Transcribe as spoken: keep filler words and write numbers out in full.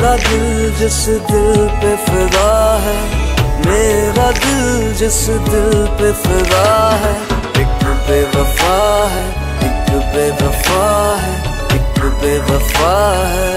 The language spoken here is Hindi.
मेरा दिल जिस दिल पे फिदा है, मेरा दिल जिस दिल पे फिदा है, एक बेवफा है, एक बेवफा है, एक बेवफा है।